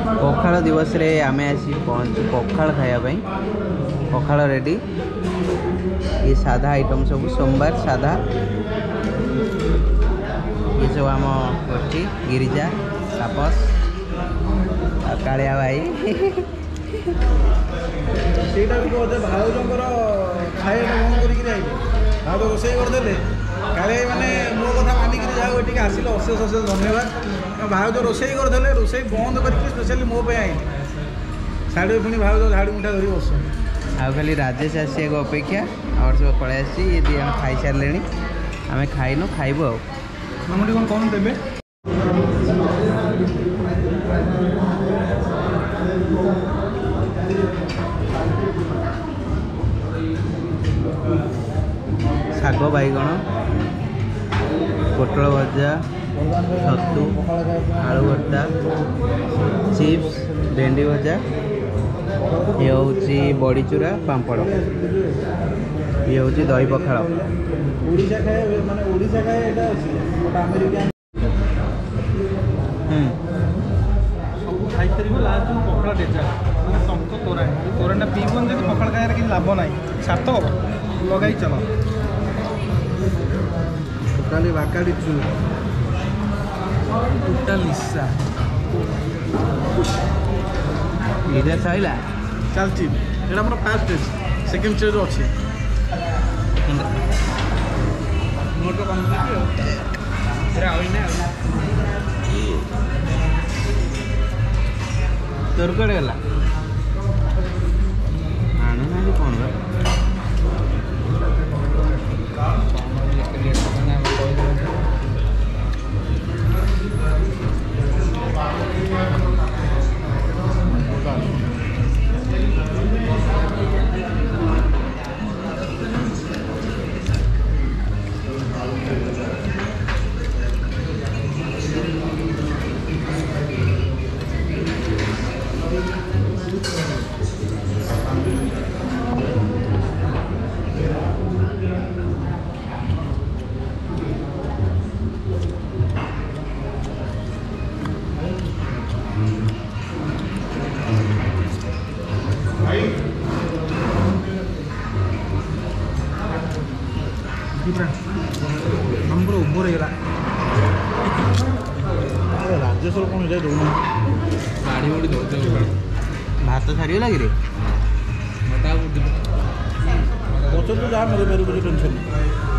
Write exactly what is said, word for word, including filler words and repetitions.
पखाल दिवस रे आमे आसी पहुँचु पखाल खायापाई। पखाल रेडी ये साधा आइटम सब सोमवार साधा ये सब आम गोष्ठी गिरिजा तापस कालिया भाई भाउजर खाए बंद कर भाउज रोसे करदे काले मैंने मो कथा मानिक जाओ ये आसिल अशेष अशेष धन्यवाद। भाउज रोसे करदे रोसे बंद करके स्पेशली मो पे आई साढ़े पुणी भाउज झाड़ू मुठा धरी बस आउ खाली राजेश आसी अपेक्षा और सब पलि आसी ये दी जन खाई सारे आम खाइन खाइबू आ मामुटी कौन कौन देवे शाग बैगण पोटल भजा छतु आलू भर्ता चिप्स भेंडी भजा ये हूँ बड़ी चूरा पापड़ ये हूँ दही पखाड़ ओडिशा खाए माने ओडिशा खाए एटा अछि गोटा अमेरिकन हम सब खाई परिबो लास्ट पखाड़ डेजा माने टंक तोरा तोराटा पीबन जे पखाड़ खाए कि लाभ नाही सात लगाई चलो टोटाली बाकाडी चू टोटाल निशा ये सैला चलती एटा हमर फर्स्ट स्टेज सेकंड स्टेज अछि नोट कम तेरा होई ना तोर कड़े गला आने ना कौन बा नंबर उबर राज्यसर कौन जाए दौन गाड़ी उड़ी दौड़ भात सारी लगे बच्चों तो जहाँ मेरे मेरे मुझे टेंशन नहीं